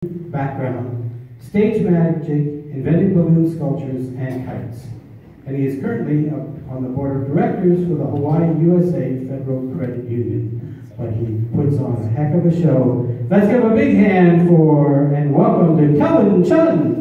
background, stage magic, inventing balloon sculptures, and kites. And he is currently on the board of directors for the Hawaii USA Federal Credit Union. But he puts on a heck of a show. Let's give a big hand for and welcome to Kelvin Chun.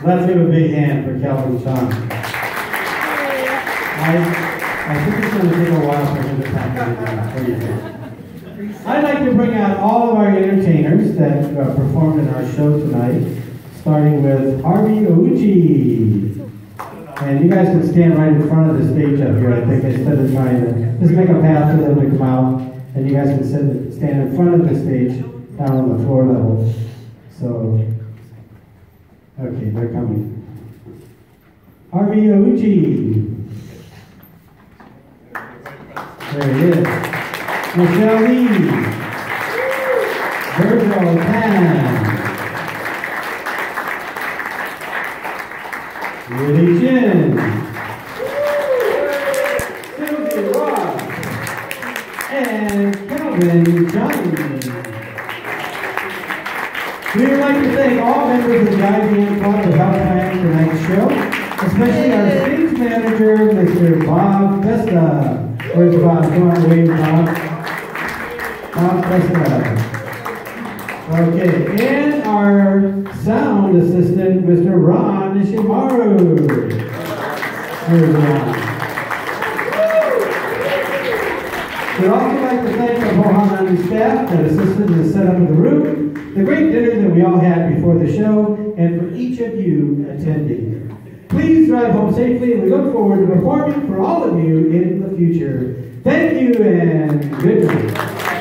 Let's give a big hand for Calvin Sean. I think it's going to take a while for him to pack it. I'd like to bring out all of our entertainers that performed in our show tonight, starting with Harvey Ouchi. And you guys can stand right in front of the stage up here, I think, instead of trying to just make a path for them to come out. And you guys can stand in front of the stage, down on the floor level. So, okay, they're coming. Harvey Ouchi. There he is. Michelle Lee. Virgil Tan. Willie Chin. Sylvia Ross. And Calvin Johnny. We would like to thank all members of the IBM Club for helping planning tonight's show, especially our stage manager, Mr. Bob Vesta. Where's Bob? Come on, wave, Bob. Bob Vesta. Okay, and our sound assistant, Mr. Ron Nishimaru. Here's Ron. We'd also like to thank the Pohai staff that assisted in the setup of the room, the great dinner that we all had before the show, and for each of you attending. Please drive home safely, and we look forward to performing for all of you in the future. Thank you, and good night.